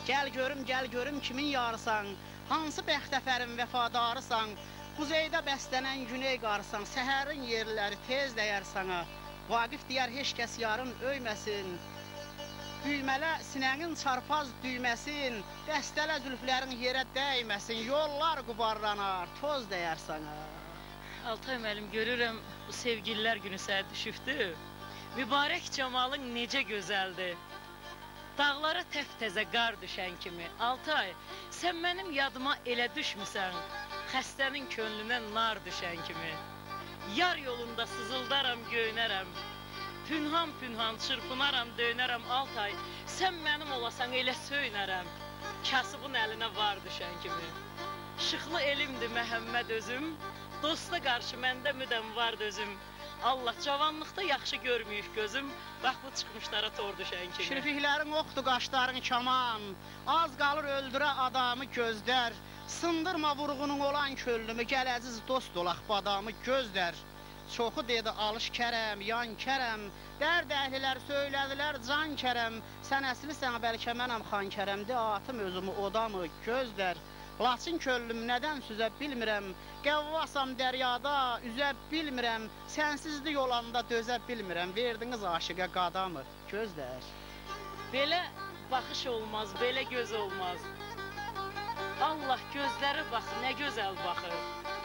Gəl görüm kimin yarısan, hansı bəxtəfərin vəfadarısan, quzeydə bəslənən güney qarısan, səhərin yerləri tez dəyər sana. Vaqif deyər, heç kəs yarın öyməsin, düymələ sinənin çarpaz düyməsin, dəstələ zülflərin yerə dəyməsin, yollar qubarlanar, toz dəyər sana. Altay müəllim, görürəm bu sevgililər günü sənə düşübdür. Mübarək camalın necə gözəldir. Dağlara təf-təzə qar düşən kimi. Altay, sən mənim yadıma elə düşmüsən, xəstənin könlünə nar düşən kimi. Yar yolunda sızıldaram, göynərəm, pünhan çırpınaram, dönərəm. Altay, sən mənim olasan elə söynərəm, kasıbın əlinə var düşən kimi. Şıxlı elimdir Məhəmməd özüm, dosta qarşı məndə müdəm var dözüm. Allah, cavanlıqda yaxşı görməyib gözüm, bax bu çıxmışlara tor düşən kimi. Şirfiklərin oxdu, qaşların kaman, az qalır öldürə adamı gözlər. Sındırma vurğunun olan köllümü, gəl əziz dost olaq badamı gözlər. Çoxu dedi alış kərəm, yan kərəm, dərd əhlilər söylədilər can kərəm. Sən əslisən bəlkə mənəm xan kərəm, de atım özümü odamı gözlər. Laçın köllüm nədən süzə bilmirəm, qəvvasam dəryada üzə bilmirəm, sənsizlik olanda dözə bilmirəm, verdiniz aşıqa qadamı gözlər. Belə baxış olmaz, belə göz olmaz. Allah, gözləri bax, nə gözəl baxır.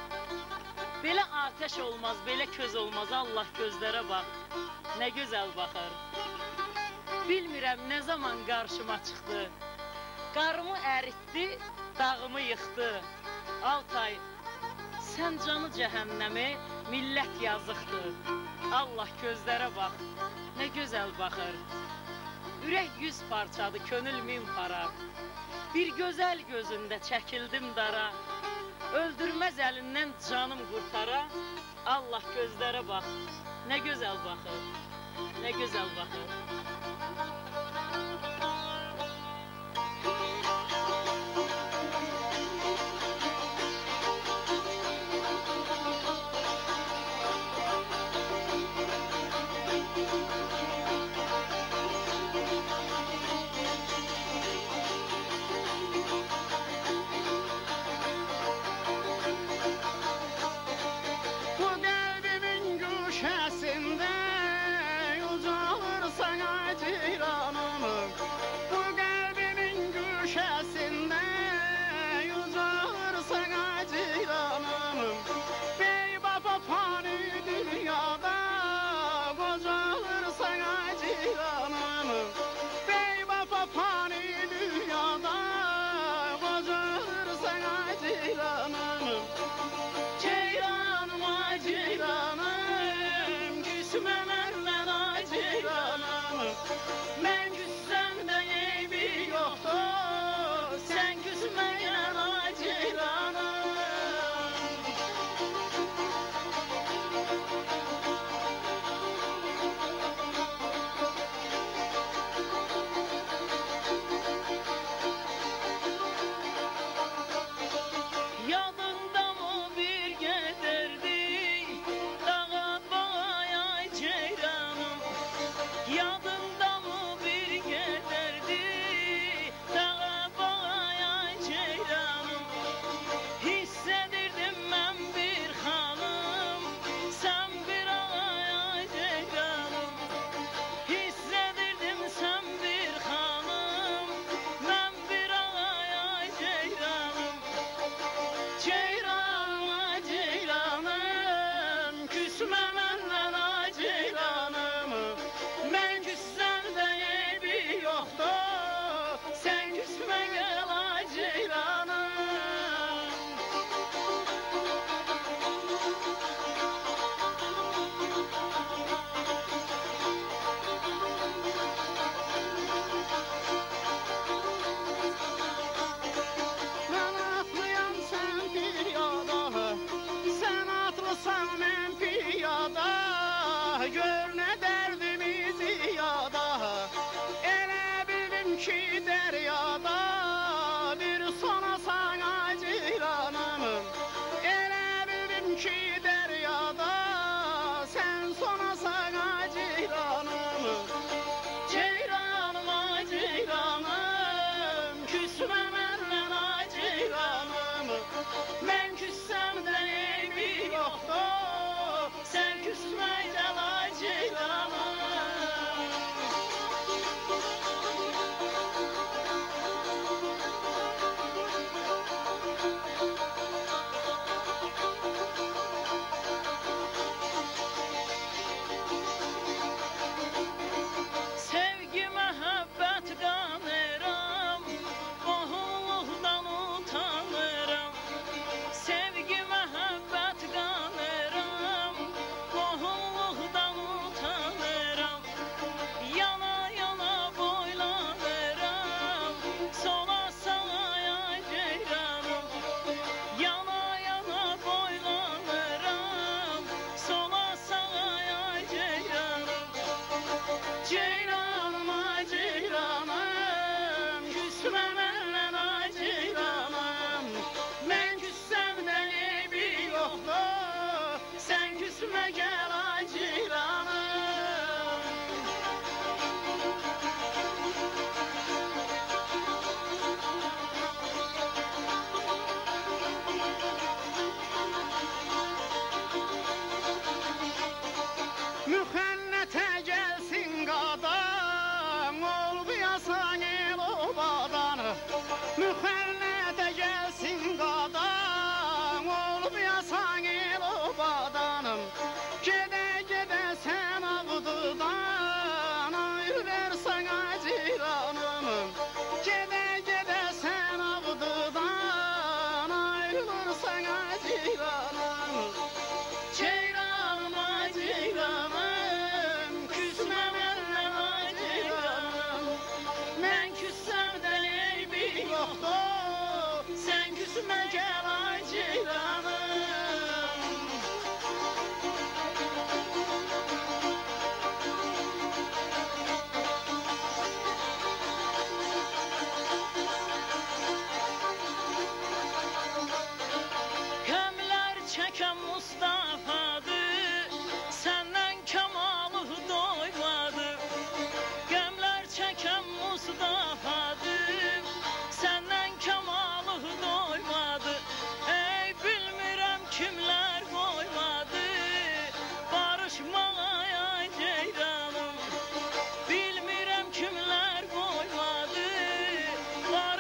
Belə atəş olmaz, belə köz olmaz. Allah, gözlərə bax, nə gözəl baxır. Bilmirəm nə zaman qarşıma çıxdı, qarımı əritdi, dağımı yıxdı. Altay, sən canı cəhənnəmi, millət yazıqdır. Allah, gözlərə bax, nə gözəl baxır. Ürək 100 parçadır, könül 1000 para. Bir gözəl gözündə çəkildim dara, öldürməz əlindən canım qurtara. Allah, gözlərə bax, nə gözəl baxır, nə gözəl baxır.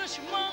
düşman